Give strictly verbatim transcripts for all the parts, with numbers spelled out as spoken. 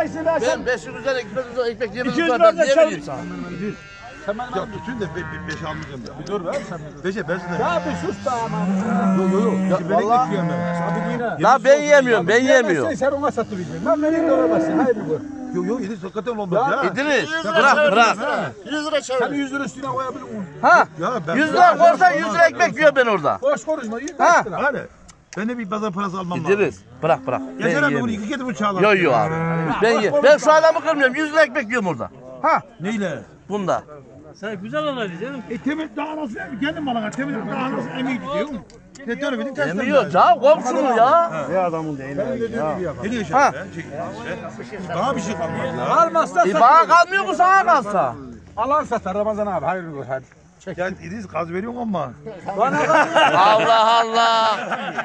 Ayşe ben Ben beş yüz üzerine gitmez ekmek yemedim. iki yüz Ben lira niye çal. vereyim sana? Sen bana Ya bütün de beş almayacağım ya. bir dur ver sen. Beşe ben size. Ya bir sus be aman. Yok yok yok. Ya Vallahi- ben ekmek yiyemem. La ben yemiyorum, ben yemiyorum. Sen ona sattı bilmiyorum. Ben nereye doğramazsın? Hayır bir gör. Yok yok İdris hakikaten olmaz ya. İdris bırak bırak. yüz lira çevir. Sen yüz lira üstüne koyabilir miyim? Ha? Ya ben yüz lira koysan yüz lira ekmek yiyor ben orada. Boş konuşma. yüz Ha? lira. Hadi. Ben de bir pazar parası almam lazım. İdris bırak bırak. Ben Yeter abi bunu yemiyorum. iki kere bu çağlar. Yok yok abi. Ben ye. Ben şu adamı kırmıyorum. yüz lira ekmek yiyorum orada. Ha? Neyle? Bunda. Sen güzel anladın canım. E temel daha nasıl kendim bana temel daha nasıl emeği gidiyor mu? Ne diyor bilin tersten. Yemiyor canım komşunu ya. Ne adamın değil ya. Ne diyor Ha. şimdi? Daha bir şey kalmaz ya. Almazsa E bana kalmıyor mu sana kalsa? alan satar Ramazan abi. Hayır gör hadi. Ya İdris gaz veriyorsun ama. Allah Allah.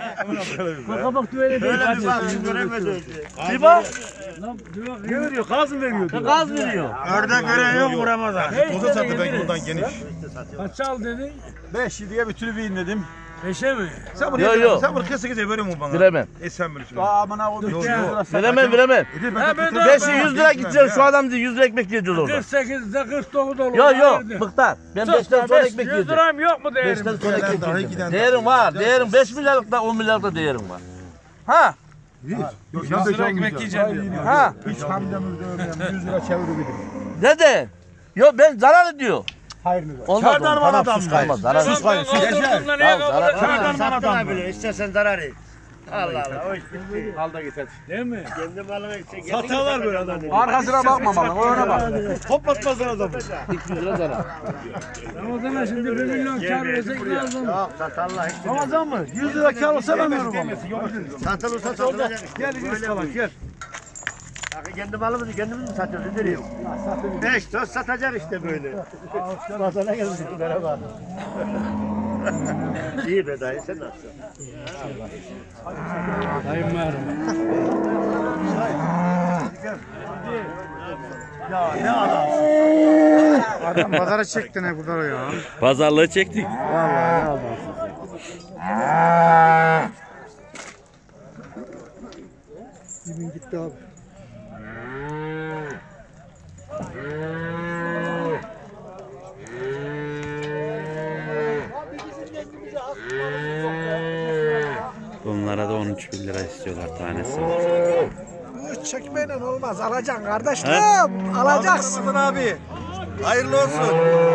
Kabak düğüne değil. Öyle bir bak göremedi. Bir bak. Ne veriyor? Gaz mı veriyor? Gaz veriyor. Ördek gören yok mu Ramazan? Toza sattı belki buradan geniş. Kaç al dedin? beş yediye bir türlü bir inledim. Beşe mi? Sen bunu Yo, yo. yo. Sen bunu kese kese veriyor musun bana? Veremem. E sen bilirsin. Aa aman ha o Yok, bir yok. Veremem veremem. İdris Ha, ben ben de- Beşi yüz lira gideceğiz şu adam diye yüz lira ekmek yiyeceğiz orada. kırk sekizde kırk dokuz olur. Yok yok Mıhtar. Ben beşten sonra ekmek yüz yiyeceğim. liram yok mu değerim? Beşten sonra Gelen ekmek daha yiyeceğim. giden Değerim var. Değerim beş milyarlık da on milyarlık da değerim var. Ha? Yok sen beş ekmek yiyeceksin. Ha? Hiç hamdem ödemem. yüz lira çevirebilirim. Dede. Yok ben zarar ediyor. Hayır mı? Olmaz Çağırdan olmaz. bana Tamam, adam sus kay. kalmaz. Zarar Sus ediyor. ben kaldırdığımda niye Ya, kabul zarar- etmiyorsun? Sattın bile istersen zarar et. Allah Allah o iş bitti. Al da git hadi. Değil mi? Kendi malını içe. Satarlar böyle adam. Arkasına bakma bana. O öne bak. Toplatmazlar adamı. iki yüz lira zarar. Ramazan'a şimdi bir milyon kar versek lazım. Yok satarlar hiç. Ramazan mı? yüz lira kar olsa ben veririm ama. Satılırsa satılacak işte. Gel İdris falan gel. Bakın kendi malımızı kendimiz mi satıyoruz? Ne diyor? Beş toz satacak işte böyle. Masana gelmiş. Merhaba. İyi be dayı sen nasılsın? Dayım var. Ya ne adamsın. Adam pazara çekti ne kadar ya. Pazarlığı çektik. Vallahi ne adamsın. Yemin gitti abi. Bunlara da on üç bin lira istiyorlar tanesi. Çekmeyle olmaz. Alacaksın kardeşim. Alacaksın. abi. Hayırlı olsun.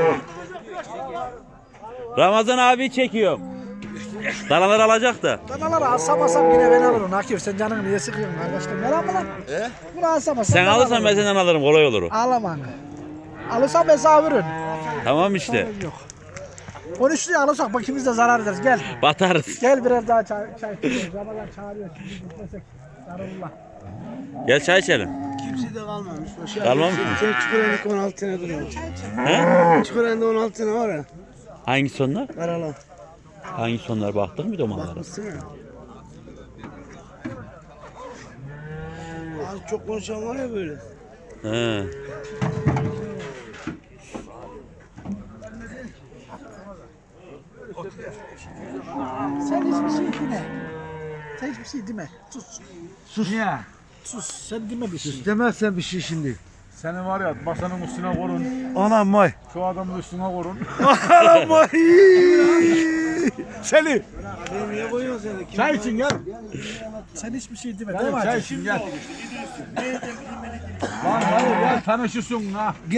Ramazan abi çekiyorum. Danalar alacak da. Danaları alsam alsam yine ben alırım. Akif sen canını niye sıkıyorsun kardeşim? Merak mı lan? He? Bunu alsam alsam. Sen alırsan ben senden alırım, kolay olur o. Alamam. Alırsam ben sana veririm. Tamam işte. Yok. on üç liraya alırsak bak ikimiz de zarar ederiz. Gel. Batarız. Gel birer daha çay, çay içelim. Ramazan çağırıyor. Şimdi gitmesek. Zararullah. Gel çay içelim. Kimse de kalmamış. Kalmamış mı? Şey Çukuren'deki on altı tane duruyor. He? Çukuren'de on altı tane var ya. Hangisi onlar? Karalan. Hangisi onlar? Baktık mı domalara? Bakmışsın ya. Az çok konuşan var ya böyle. He. Sen hiçbir şey deme. Sen hiçbir şey deme. Sus. Sus. Niye? Sus. Sen deme bir şey. Demezsen bir şey şimdi. Seni var ya masanın üstüne korun. Anam may. Şu adamın üstüne korun. Anam may. Seni. Beni niye koyuyorsun seni? Kim Çay için gel. Sen hiçbir şey deme. Gel Deme çay hadi. için gel. Lan hayır gel tanışırsın ha.